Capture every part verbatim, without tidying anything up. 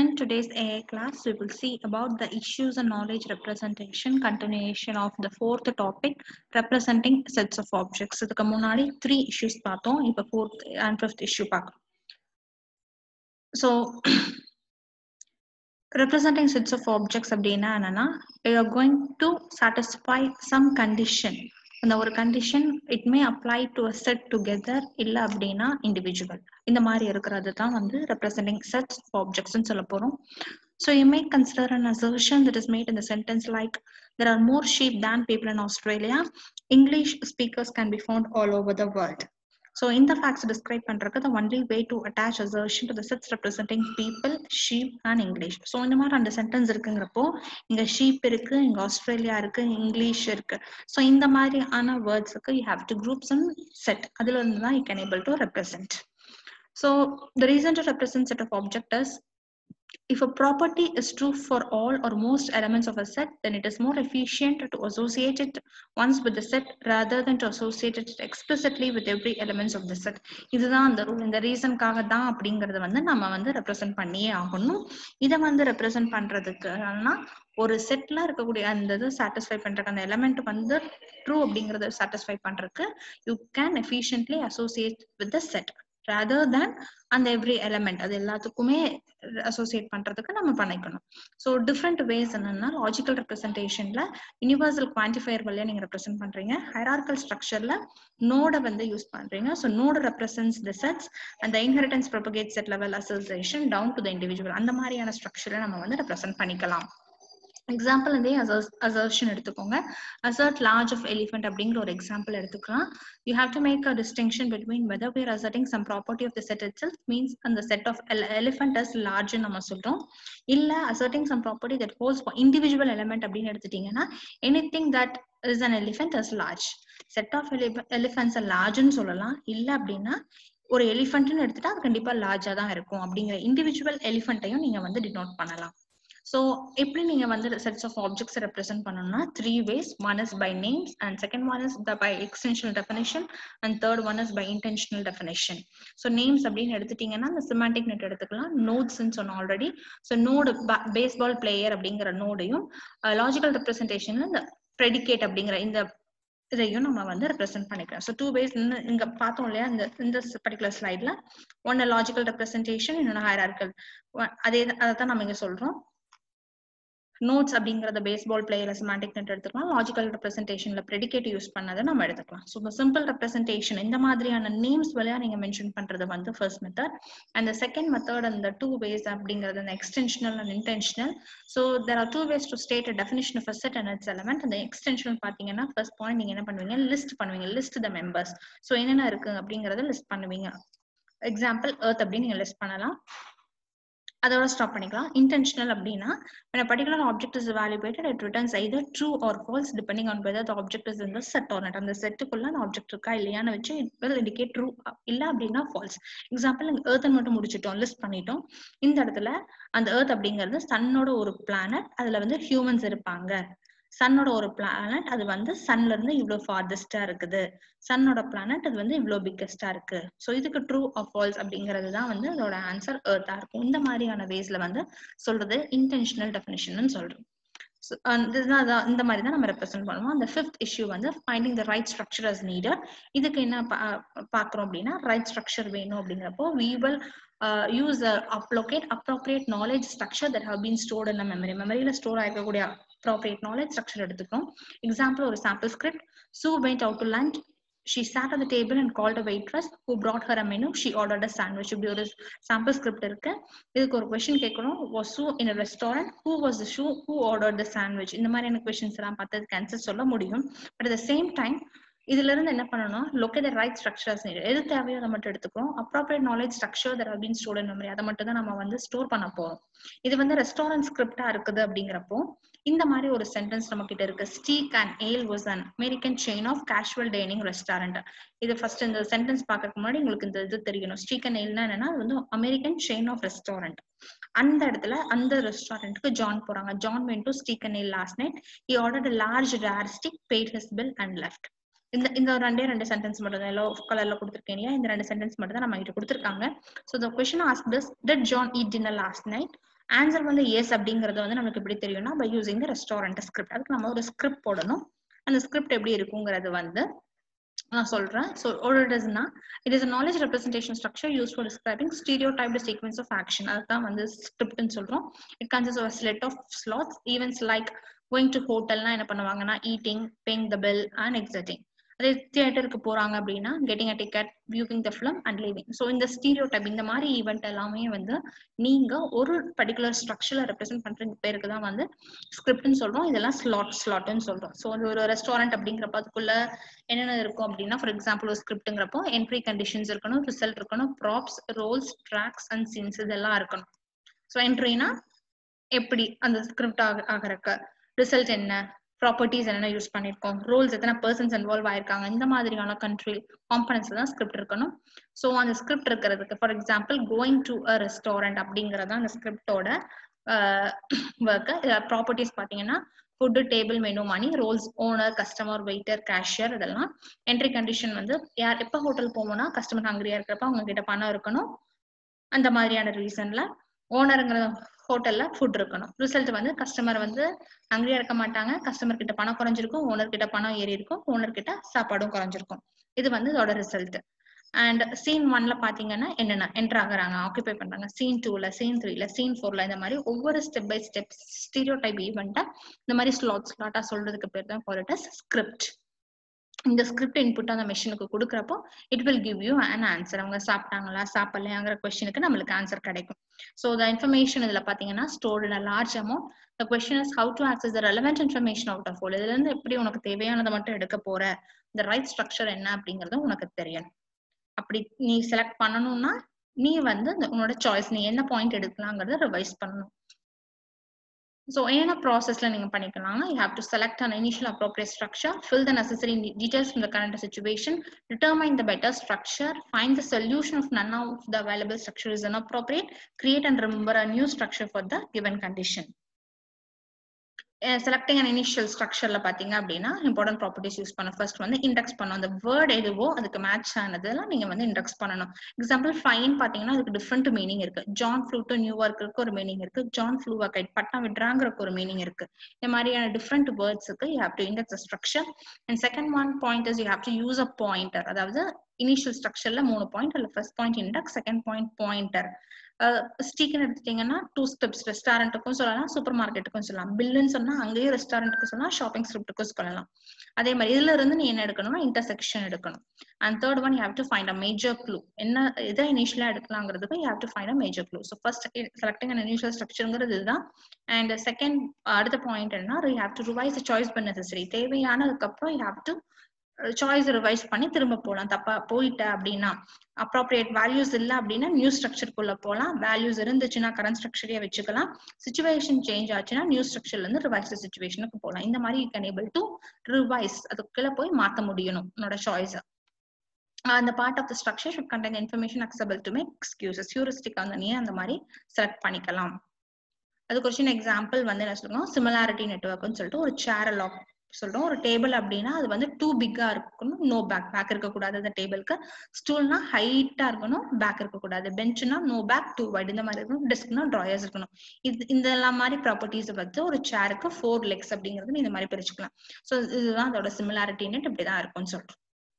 In today's A I class, we will see about the issues and knowledge representation, continuation of the fourth topic, representing sets of objects. இதுக்கு முன்னாடி three issues பார்த்தோம். இப்போ fourth and fifth issue பார்க்கலாம். So, representing sets of objects அப்படின்னா என்னன்னா, you are going to satisfy some condition. அந்த ஒரு condition it may apply to a set together இல்ல அப்படின்னா individual. இந்த மாதிரி இருக்கிறது தான் வந்து representing sets of objects ன்னு சொல்ல போறோம். So you may consider an assertion that is made in the sentence like there are more sheep than people in Australia. English speakers can be found all over the world. So in the facts describe பண்றதுக்கு the only way to attach assertion to the sets representing people, sheep and English. So இந்த மாதிரி அந்த sentence இருக்குங்கிறப்போ இங்க sheep இருக்கு, இங்க Australia இருக்கு, English இருக்கு. So இந்த மாதிரியான வேர்ட்ஸ்க்கு you have to group some set. அதுல இருந்து தான் you can able to represent. So the reason to represent set of object is if a property is true for all or most elements of a set, then it is more efficient to associate it once with the set rather than to associate it explicitly with every element of the set. இதுதான் அந்த rule. இந்த ரீசன்காக தான் அப்படிங்கறத வந்து நம்ம வந்து represent பண்ணியே ஆகணும். இதை வந்து ரெப்ரசென்ட் பண்றதுக்குன்னா ஒரு செட்ல இருக்கக்கூடிய அந்த இது சாட்டிஸ்ஃபை பண்றதுக்கு அந்த எலிமெண்ட் வந்து ட்ரூ அப்படிங்கறத சாட்டிஸ்ஃபை பண்றதுக்கு you can efficiently associate with the set rather than அந்த every element அது எல்லாத்துக்குமே அசோசியேட் பண்றதுக்கு நம்ம பண்ணிக்கணும். ஸோ டிஃப்ரெண்ட் வேஸ் என்னன்னா லாஜிக்கல் ரெப்ரசன்டேஷன்ல யூனிவர்சல் குவான்டிஃபையர் வழியா நீங்க ரெப்ரசென்ட் பண்றீங்க. ஹைரார்கல் ஸ்ட்ரக்சர்ல நோட வந்து யூஸ் பண்றீங்க. So node represents the sets and the inheritance propagate set level association down to the individual. அந்த மாதிரியான ஸ்ட்ரக்சரை நம்ம வந்து ரெப்ரசென்ட் பண்ணிக்கலாம். எக்ஸாம்பிள் இதே அசர்ஷன் எடுத்துக்கோங்க. அசர்ட் லார்ஜ் ஆஃப் எலிஃபென்ட் அப்படிங்கிற ஒரு எக்ஸாம்பிள் எடுத்துக்கலாம். You have to make a distinction between whether we are asserting some property of the set itself means அந்த set of elephant as large நம்ம சொல்றோம், இல்ல asserting some property that holds for individual element அப்படின்னு எடுத்துட்டீங்கன்னா anything that is an elephant is large. set of elephants largeன்னு சொல்லலாம். இல்ல அப்படின்னா ஒரு எலிஃபென்ட்னு எடுத்துட்டா அது கண்டிப்பா லார்ஜா தான் இருக்கும் அப்படிங்கிற இண்டிவிஜுவல் எலிஃபென்ட்டையும் நீங்க வந்து டினோட் பண்ணலாம். So எப்படி நீங்க வந்து sets of objects represent பண்ணனும்னா three ways. One is by names and second one is the by extensional definition and third one is by intentional definition. So names அப்படின்னு எடுத்துட்டீங்கன்னா the semantic net எடுத்துக்கலாம். nodes ன்னு சொன்ன already. So node baseball player அப்படிங்கிற நோடையும் logical representation இந்த predicate அப்படிங்கிற இந்த இதையும் நம்ம வந்து ரெப்ரசென்ட் பண்ணிக்கலாம். ஸோ டூ வேஸ் இங்க பார்த்தோம் இல்லையா இந்த இந்த பர்டிகுலர் ஸ்லைட்ல ஒன்னு லாஜிக்கல் ரெப்ரசன்டேஷன், இன்னொன்று ஹைரார்கல். அதே அதை தான் நம்ம இங்க சொல்றோம். நோட்ஸ் அப்படிங்கறத பேஸ்பால் பிளேயர்ல செமாண்டிக் நெட் எடுத்துக்கலாம். லாஜிக்கல் ரெப்ரசன்டேஷன்ல ப்ரெடிகேட் யூஸ் பண்ணதை நம்ம எடுத்துக்கலாம். ஸோ சிம்பிள் ரெப்ரசன்டேஷன் இந்த மாதிரியான நேம்ஸ் வழியா நீங்க மென்ஷன் பண்றது வந்து first method. And second method அந்த டூ வேஸ் அப்படிங்கிறது அந்த extensional and intensional. So there are two ways to state a definition of a set and its element. அந்த எக்ஸ்டென்ஷனல் பாத்தீங்கன்னா ஃபர்ஸ்ட் பாயிண்ட் நீங்க என்ன பண்ணுவீங்க, லிஸ்ட் பண்ணுவீங்க. List the members. ஸோ என்னென்ன இருக்கு அப்படிங்கறத லிஸ்ட் பண்ணுவீங்க. எக்ஸாம்பிள் எர்த் அப்படின்னு நீங்க லிஸ்ட் பண்ணலாம். அதோட ஸ்டாப் பண்ணிக்கலாம். இன்டென்ஷனல் அப்படின்னா when a particular object is evaluated it returns either true or false depending on whether the object is in the set or not. அந்த செட்டுக்குள்ள அந்த ஆப்ஜெக்ட் இருக்கா இல்லையான்னு வச்சு it will indicate true இல்ல அப்படின்னா false. எக்ஸாம்பிள் எர்த் மட்டும் முடிச்சிட்டோம், list பண்ணிட்டோம். இந்த இடத்துல அந்த எர்த் அப்படிங்கிறது சன்னோட ஒரு பிளானட், அதுல வந்து ஹியூமன்ஸ் இருப்பாங்க. சன்னோட ஒரு பிளானட் அது வந்து சன்ல இருந்து இவ்வளவு ஃபார்தஸ்டா இருக்குது, சன்னோட பிளானட் அது வந்து இவ்வளவு பிக்கஸ்டா இருக்கு. ஸோ இதுக்கு ட்ரூ ஆர் ஃபால்ஸ் அப்படிங்கிறது தான் வந்து அதோட ஆன்சர் எர்த்தா இருக்கும். இந்த மாதிரியான வேஸ்ல வந்து சொல்றது இன்டென்ஷனல் டெஃபினிஷன் சொல்றோம். இந்த மாதிரி தான் நம்ம ரெப்ரசென்ட் பண்ணுவோம். அந்த ஃபிஃப்த் இஷ்யூ வந்து finding the right structure as needed. இதுக்கு என்ன பாக்குறோம் அப்படின்னா ரைட் ஸ்ட்ரக்சர் வேணும் அப்படிங்கிறப்போ we will uh, use a allocate appropriate knowledge structure that have been stored in a memory. மெமரியில ஸ்டோர் ஆகக்கூடிய appropriate knowledge structure எடுத்துக்கிறோம். எக்ஸாம்பிள் ஒரு sample script. Sue went out to lunch. She sat at the table and called a waitress who brought her a menu. She ordered a sandwich. இப்படி ஒரு sample script இருக்கு. இதுக்கு ஒரு question கேட்கணும். Was Sue in a restaurant? Who was the Sue who ordered the sandwich? இந்த மாதிரியான questions எல்லாம் பார்த்ததுக்கு ஆன்சர் சொல்ல முடியும். But at the same time இதுல இருந்து என்ன பண்ணணும், locate the right structures needed. எது தேவையோ அதை மட்டும் எடுத்துக்கிறோம். appropriate knowledge structure that have been stored in memory அதை மட்டும் தான் நம்ம வந்து ஸ்டோர் பண்ண போறோம். இது வந்து ரெஸ்டாரண்ட் ஸ்கிரிப்டா இருக்குது அப்படிங்கிறப்போ இந்த மாதிரி ஒரு சென்டென்ஸ் நம்ம கிட்ட இருக்கு. Steak and Ale was an American chain of casual dining restaurant. இது ஃபர்ஸ்ட் இந்த சென்டென்ஸ் பார்க்கறதுக்கு முன்னாடி உங்களுக்கு இந்த இது தெரியணும். Steak and Ale என்னன்னா அது வந்து அமெரிக்கன் செயின் ஆஃப் ரெஸ்டாரண்ட். அந்த இடத்துல அந்த ரெஸ்டாரண்ட்க்கு ஜான் போறாங்க. John went to Steak and Ale last night. He ordered a large rare steak, paid his bill and left. இந்த இந்த ரெண்டே ரெண்டு சென்டென்ஸ் மட்டும் தான் எல்லோ கலர்ல கொடுத்துருக்கேன். இந்த ரெண்டு சென்டென்ஸ் மட்டும் தான் நம்ம கிட்ட கொடுத்துருக்காங்க. So the question asked is, did John eat dinner last night? Answer வந்து எஸ் அப்படிங்கறது வந்து நமக்கு எப்படி தெரியும்னா by using the restaurant script. அதுக்கு நம்ம ஒரு ஸ்கிரிப்ட் போடணும். அந்த ஸ்கிரிப்ட் எப்படி இருக்குங்கிறது வந்து நான் சொல்றேன். ஸோ what it is னா it is a knowledge representation structure used for describing stereotyped sequence of action. அதுதான் வந்து ஸ்கிரிப்ட்னு சொல்றோம். It consists of a set of slots. Events like going to hotelனா என்ன பண்ணுவாங்கன்னா eating, paying the bill and exiting. அதே தியேட்டருக்கு போறாங்க அப்படின்னா getting a ticket, viewing the film and leaving. So இந்த ஸ்டீரியோடைப் இந்த மாதிரி ஈவெண்ட் எல்லாமே வந்து நீங்க ஒரு பர்டிகுலர் ஸ்ட்ரக்சர்ல ரெப்ரசென்ட் பண்ற பேருக்கு தான் வந்து ஸ்கிரிப்ட்னு சொல்றோம். இதெல்லாம் ஸ்லாட் ஸ்லாட்னு சொல்றோம். ஸோ ஒரு ரெஸ்டாரண்ட் அப்படிங்கிறப்ப அதுக்குள்ள என்னென்ன இருக்கும் அப்படின்னா ஃபார் எக்ஸாம்பிள் ஒரு ஸ்கிரிப்ட்ங்கிறப்போ என்ட்ரி கண்டிஷன்ஸ் இருக்கணும், ரிசல்ட் இருக்கணும், props, roles, tracks and scenes இதெல்லாம் இருக்கணும். ஸோ என்ட்ரினா எப்படி அந்த ஸ்கிரிப்ட் ஆக ஆகிறக்க, ரிசல்ட் என்ன, ப்ராப்பர்ட்டிஸ் என்னென்ன யூஸ் பண்ணிருக்கோம், ரோல்ஸ் எத்தனை பர்சன்ஸ் இன்வால்வ் ஆயிருக்காங்க, இந்த மாதிரியான கண்ட்ரி காம்பனன்ட்ஸ்ல தான் ஸ்கிரிப்ட் இருக்கணும். ஸோ அந்த ஸ்கிரிப்ட் இருக்கிறதுக்கு for example going to a restaurant அப்படிங்கறத அந்த ஸ்கிரிப்டோட ஒர்க்கு. ப்ராப்பர்ட்டிஸ் பாத்தீங்கன்னா food, table, menu, money, roles, owner, customer, waiter, cashier இதெல்லாம். என்ட்ரி கண்டிஷன் வந்து யார் எப்போ ஹோட்டல் போவோம்னா கஸ்டமர் ஹங்கரியா இருக்கிறப்ப அவங்க கிட்ட பணம் இருக்கணும், அந்த மாதிரியான ரீசன்ல. ஓனருங்கிற ஹோட்டல்ல ஃபுட் இருக்கணும். ரிசல்ட் வந்து கஸ்டமர் வந்து ஹங்கரியா இருக்க மாட்டாங்க, கஸ்டமர் கிட்ட பணம் குறைஞ்சிருக்கும், ஓனர் கிட்ட பணம் ஏறி இருக்கும், ஓனர் கிட்ட சாப்பாடும் குறைஞ்சிருக்கும். இது வந்து இதோட ரிசல்ட். அண்ட் சீன் ஒன்ல பாத்தீங்கன்னா என்னென்ன என்டர் ஆகுறாங்க, ஆக்குபை பண்றாங்க, சீன் டூல, சீன் த்ரீல, சீன் ஃபோர்ல, இந்த மாதிரி ஒவ்வொரு ஸ்டெப் பை ஸ்டெப் ஸ்டீரியோடைப் ஈவெண்ட்டா இந்த மாதிரி ஸ்லாட் ஸ்லாட்டா சொல்றதுக்கு பேர் தான் கால் இட் அஸ் ஸ்கிரிப்ட். இந்த ஸ்கிரிப்ட் இன்புட் அந்த மெஷினுக்கு கொடுக்குறப்போ it will give you an answer. அவங்க சாப்பிட்டாங்களா சாப்பிடலையாங்கிற கொஸ்டினுக்கு நம்மளுக்கு ஆன்சர் கிடைக்கும். ஸோ த இன்ஃபர்மேஷன் இதுல பாத்தீங்கன்னா stored in a large amount. The question is how to access the relevant information out of all. இதுல இருந்து எப்படி உனக்கு தேவையானதை மட்டும் எடுக்க போற, இந்த ரைட் ஸ்ட்ரக்சர் என்ன அப்படிங்கறது உனக்கு தெரியணும். அப்படி நீ செலக்ட் பண்ணணும்னா நீ வந்து உன்னோட சாய்ஸ், நீ என்ன பாயிண்ட் எடுக்கலாங்கிறத ரிவைஸ் பண்ணணும். So in a process you have to select an initial appropriate structure, fill the necessary details from the current situation, determine the better structure, find the solution of none of the available structure is inappropriate, create and remember a new structure for the given condition. Uh, selecting an initial structure la pathinga appadina important properties use panna. First வந்து index பண்ணனும். அந்த word எதுவோ அதுக்கு match ஆனதெல்லாம் நீங்க வந்து index பண்ணனும். Example fine பாத்தீங்கன்னா அதுக்கு different meaning இருக்கு. John flew to New York க்கு ஒரு meaning இருக்கு. John flew a kite பட்டம் விடுறாங்கறதுக்கு ஒரு meaning இருக்கு. இந்த மாதிரியான different words க்கு you have to index the structure. And second one point is you have to use a pointer. அதாவது initial structureல மூணு point இல்ல first point index, second point pointer. ஸ்டீக்னு எடுத்துட்டீங்கன்னா டூ ஸ்டெப்ஸ், ரெஸ்டாரண்ட்டுக்கும் சொல்லலாம், சூப்பர் மார்க்கெட்டுக்கும் சொல்லலாம். பில்லுன்னு சொன்னா அங்கேயே ரெஸ்டாரண்ட்டுக்கு சொல்லலாம், ஷாப்பிங் ஸ்கிரிப்ட்டுக்கும் சொல்லலாம். அதே மாதிரி இதுல இருந்து நீ என்ன எடுக்கணும்னா இன்டர்செக்ஷன் எடுக்கணும். And third one you have to find a major clue. என்ன இதை இனிஷியலா எடுக்கலாங்கிறதுக்கு you have to find a major clue. So first selecting and initial ஸ்ட்ரக்சருங்கிறது இதுதான். அண்ட் செகண்ட் அடுத்த பாயிண்ட் என்ன, you have to revise the choice by necessary. தேவையானதுக்கு அப்புறம் you have to choice revise பண்ணி திரும்ப போகலாம். தப்பா போயிட்ட அப்படின்னா அப்ரோப்ரியேட் வேல்யூஸ் இல்லை அப்படின்னா நியூ ஸ்ட்ரக்சருக்குள்ள போகலாம். வேல்யூஸ் இருந்துச்சுன்னா கரண்ட் ஸ்ட்ரக்சரையே வச்சுக்கலாம். சிச்சுவேஷன் சேஞ்ச் ஆச்சுன்னா நியூ ஸ்ட்ரக்சர்ல இருந்து ரிவைஸ் சிச்சுவேஷனுக்கு போகலாம். இந்த மாதிரி you can able to revise, அதுக்குள்ள போய் மாத்த முடியணும் உன்னோட சாய்ஸ். அந்த part of the structure should contain information acceptable to make excuses. Heuristic அந்த நீ அந்த மாதிரி செலக்ட் பண்ணிக்கலாம். அதுக்கு ஒரு சின்ன எக்ஸாம்பிள் வந்து என்ன சொல்லுவோம், சிமிலாரிட்டி நெட்வொர்க்னு சொல்லிட்டு ஒரு சேர் லாக் சொல்றோம். ஒரு டேபிள் அப்படின்னா அது வந்து டூ பிக்கா இருக்கணும், நோ பேக், பேக் இருக்கக்கூடாது அந்த டேபிளுக்கு. ஸ்டூல்னா ஹைட்டா இருக்கணும், பேக் இருக்கக்கூடாது. பெஞ்சுனா நோ பேக், டூ வைட் இந்த மாதிரி இருக்கணும். டெஸ்க்னா ட்ராயர்ஸ் இருக்கணும். இது இந்த எல்லாம் மாதிரி ப்ராப்பர்ட்டிஸ் வந்து ஒரு சேருக்கு ஃபோர் லெக்ஸ் அப்படிங்கிறது இந்த மாதிரி பிரிச்சுக்கலாம். ஸோ இதுதான் அதோட சிமிலாரிட்டி நெட் இப்படிதான் இருக்கும்னு சொல்றோம்.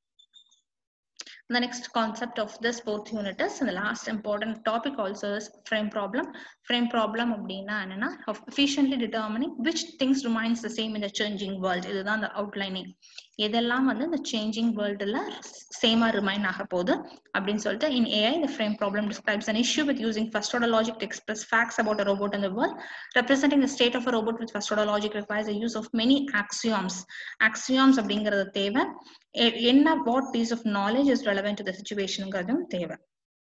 The next concept of this fourth unit is, and the last important topic also is frame problem. Frame problem அப்படின்னா என்னன்னா of efficiently determining which things remains the same in the changing world. இதுதான் அந்த outlining. எதெல்லாம் வந்து இந்த changing worldல சேமா remain ஆக போகுது அப்படின்னு சொல்லிட்டு in A I the frame problem describes an issue with using first order logic to express facts about a robot in the world. Representing the state of a robot with first order logic requires the use of many axioms. Axioms அப்படிங்கிறது தேவை. என்ன what piece of knowledge is relevant to the situationங்கிறதும் தேவை.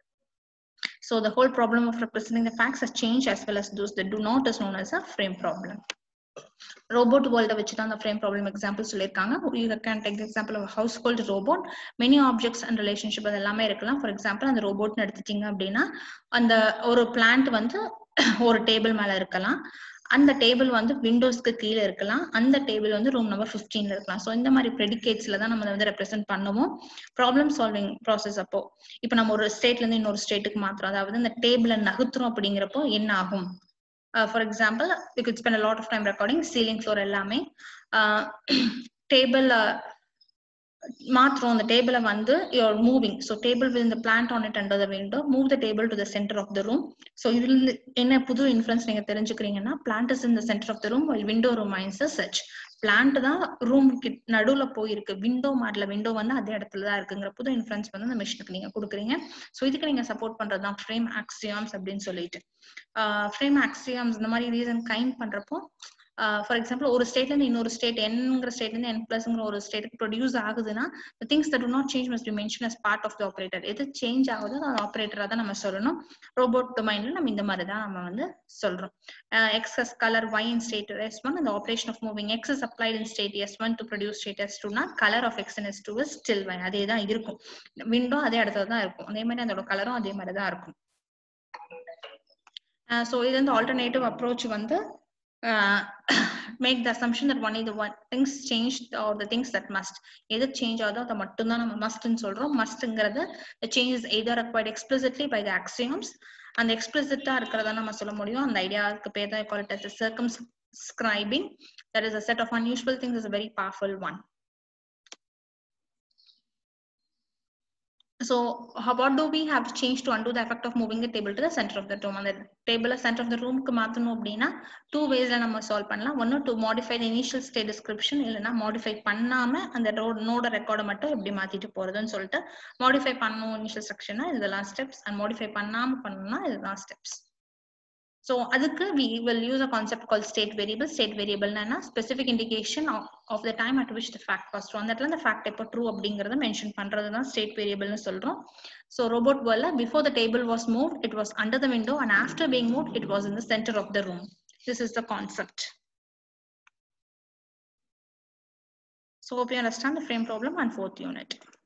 So the whole problem of representing the facts has changed as well as those that do not is known as a frame problem. Robot world வச்சு தான் அந்த frame problem example சொல்லிருக்காங்க. You can take the example of a household robot. Many objects and relationship அது எல்லாமே இருக்கலாம். For example அந்த robot எடுத்துட்டீங்க அப்படின்னா அந்த ஒரு பிளான்ட் வந்து ஒரு டேபிள் மேல இருக்கலாம். அந்த டேபிள் வந்து விண்டோஸ்க்கு கீழே இருக்கலாம். அந்த டேபிள் வந்து ரூம் நம்பர் பிப்டீன்ல இருக்கலாம். ஸோ இந்த மாதிரி ப்ரெடிகேட்ஸ்ல தான் நம்ம வந்து ரெப்ரசென்ட் பண்ணுவோம் ப்ராப்ளம் சால்விங் ப்ராசஸ். அப்போ இப்போ நம்ம ஒரு ஸ்டேட்ல இருந்து இன்னொரு ஸ்டேட்டுக்கு மாத்திரம், அதாவது இந்த டேபிளை நகர்த்துறோம் அப்படிங்கிறப்போ என்ன ஆகும், for example you could spend a lot of time recording ceiling floor எல்லாமே டேபிள் மாத்திரம் அந்த டேபிளை வந்து you're moving, so table with the plant on it under the window, move the table to the center of the room. So இதுல என்ன புது inference நீங்க தெரிஞ்சுக்கிறீங்கன்னா plant is in the center of the room while window remains as such. Plant தான் room நடுவுல போயிருக்கு, window மாடல window வந்து அதே இடத்துல தான் இருக்குங்கிற புது இன்ஃபரன்ஸ் வந்து அந்த மிஷினுக்கு நீங்க கொடுக்குறீங்க. ஸோ இதுக்கு நீங்க சப்போர்ட் பண்றதுதான் ஃப்ரேம் ஆக்சியாம்ஸ் அப்படின்னு சொல்லிட்டு. ஃப்ரேம் ஆக்சியாம்ஸ் இந்த மாதிரி ரீசன் கைண்ட் பண்றப்போ ஃபார் எக்ஸாம்பிள் ஒரு ஸ்டேட்ல இருந்து இன்னொரு ஸ்டேட் என்ங்கிற ஸ்டேட்ல இருந்து என் பிளஸ்ங்கிற ஒரு ஸ்டேட்டுக்கு ப்ரொடியூஸ் ஆகுதுன்னா the things that do not change must be mentioned as part of the operator. எது சேஞ்ச் ஆகுதோ அது ஆப்ரேட்டரா தான் நம்ம சொல்லணும். ரோபோட் டொமைன்ல நம்ம இந்த மாதிரி தான் நம்ம வந்து சொல்றோம். X as color y in state S one and the operation of moving X is applied in state S one to produce state S two னா color of X in S two is still y. அதே தான் இருக்கும், window அதே இடத்துல தான் இருக்கும், அதே மாதிரி அதோட கலரும் அதே மாதிரி தான் இருக்கும். ஸோ இது வந்து ஆல்டர்னேட்டிவ் அப்ரோச் வந்து Uh, make the assumption that only the one things changed or the things that must either change or the mattum dhaan nama must nu solrom. Must ingradha the change is either required explicitly by the axioms and explicit ah irukradha nama solla mudiyum. And idea ku pe da call it as a circumscribing, that is a set of unusual things, is a very powerful one. So how, what do we have to change to undo the effect of moving the table to the center of the room? And the table center of the room ku maathano appadina two ways la nama solve pannalam. One to modify the initial state description, illana modify pannama and the node record mattum eppadi maathittu poradhu solittu modify pannu initial structure na idella steps, and modify pannama pannuna idella steps. So adukku we will use a concept called state variable. State variable na specific indication of, of the time at which the fact was true. That the fact epo true அப்படிங்கறத mention பண்றது தான் state variable னு சொல்றோம். So robot world, before the table was moved it was under the window, and after being moved it was in the center of the room. This is the concept. So hope you understand the frame problem and fourth unit.